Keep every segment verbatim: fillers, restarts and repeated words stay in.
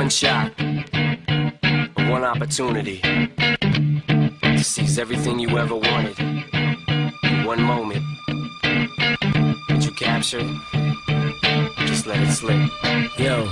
one shot, one opportunity to seize everything you ever wanted in one moment. Did you capture it? Just let it slip. Yo.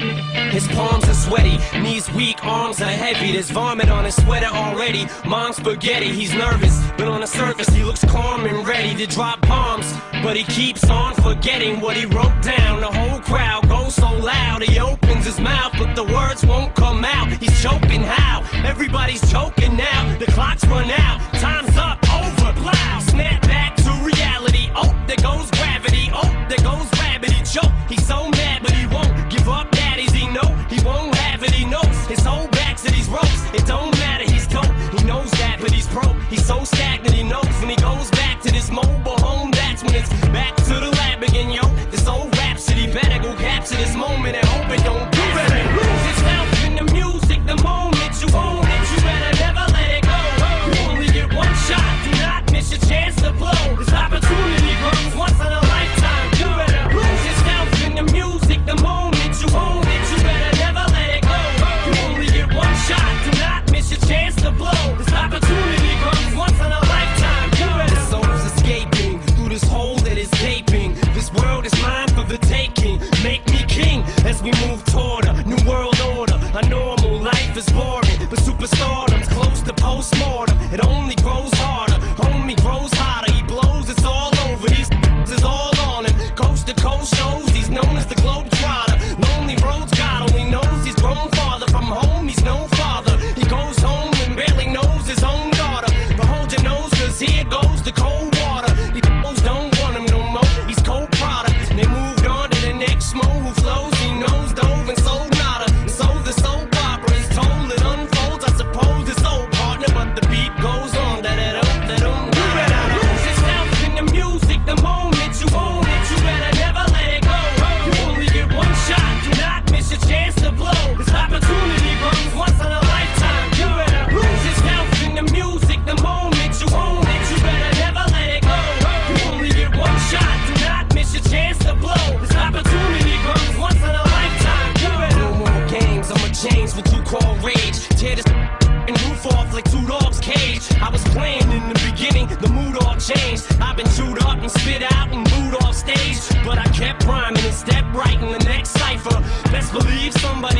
His palms are sweaty, knees weak, arms are heavy. There's vomit on his sweater already. Mom's spaghetti, he's nervous, but on the surface he looks calm and ready to drop bombs. But he keeps on forgetting what he wrote down. The whole crowd goes so loud, he opens his mouth, but the words won't come out. He's choking how? Everybody's choking now. The clock's run out, time's up, over, loud. Snap back to reality. Oh, there goes gravity. Oh, there goes rabbit. He choke. He's so mad, but he won't give up. Daddies, he know he won't have it. He knows his whole back to these ropes. It don't matter. He's dope. He knows that, but he's broke. He's so stagnant. He knows when he goes back to this mobile home. That's when it's back to the lab again, yo. This old rhapsody better go capture this moment and hope it don't do it. Lose itself in the music. The moment you own it, you better never let it go. You only get one shot. Do not miss your chance to blow. This opportunity comes once in a lifetime. You better lose yourself in the music. The moment you own it, you better never let it go. You only get one shot. Do not miss your chance to blow. This opportunity comes once in a lifetime. You better. The soul's escaping through this hole that is gaping. This world is mine for the taking. Make me king as we move toward a new world order. A normal life is boring, but superstardom's close to postmortem. It only grows harder, homie grows hotter. He blows, it's all over. These is all on him. Coast to coast shows, he's known as the Globetrotter. Lonely roads, God only knows he's grown farther from home. He's no father. He goes home and barely knows his own daughter. But hold your nose, cause here goes the cold water. These don't want him no more. He's cold product. They moved on to the next mo who flows. He knows dove and sold nada. So the soap opera is told, it unfolds. I suppose it's old partner, but the beat goes on. Da da da da da. You better lose yourself in the music. The moment you own it, you better never let it go. You only get one shot. Do not miss your chance to blow. This opportunity comes once in a lifetime. You better lose yourself in the music. The moment you own it, you better never let it go. You only get one shot. Do not miss your chance to blow. This opportunity comes once in a lifetime. You better. No more games. I'ma change what you call rage. Tear this and roof off like two dogs' cage. I was playing in the beginning, the mood all changed. I've been chewed up and spit out and booed off stage, but I kept rhyming and stepped right in the next cipher. Best believe somebody